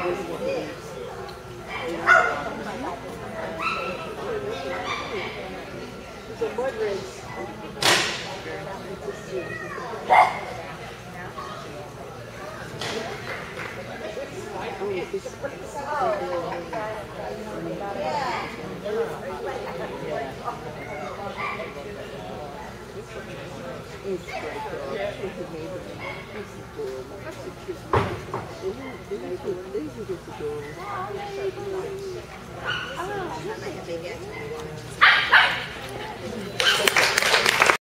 It's a mud race. It's great though. It's amazing. This is adorable. That's a cute one. These are just adorable. Oh,